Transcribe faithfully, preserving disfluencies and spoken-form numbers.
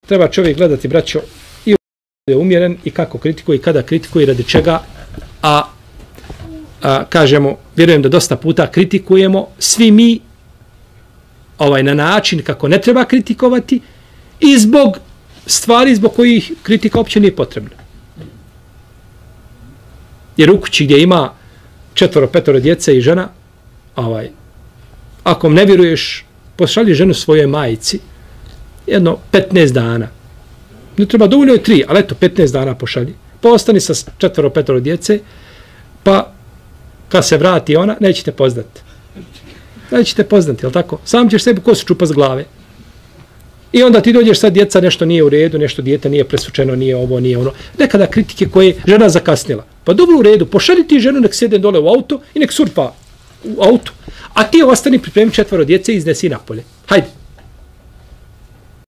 treba čovjek gledati, braćo, i je umjeren i kako kritikuje i kada kritikuje i radi čega, a, a kažemo, vjerujem da dosta puta kritikujemo, svi mi ovaj na način kako ne treba kritikovati i zbog stvari zbog kojih kritika uopće nije potrebna. Jer u kući gdje ima četvoro, petoro djece i žena, ovaj, ako ne vjeruješ, pošalji ženu svojoj majici jedno petnaest dana. Ne treba, dovoljno je tri, ali eto, petnaest dana pošalji. Pa ostani sa četvoro, petoro djece, pa kad se vrati ona, nećete poznati. Nećete poznati, jel tako? Sam ćeš sebi kosu čupa z glave. I onda ti dođeš sad, djeca nešto nije u redu, nešto dijete nije presučeno, nije ovo, nije ono. Nekada kritike koje žena zakasnila. Pa dobro u redu, pošalji ti ženu, nek sjede dole u auto i nek surpa u auto. A ti ostani pripremi četvoro djece i iznesi napolje. Hajde.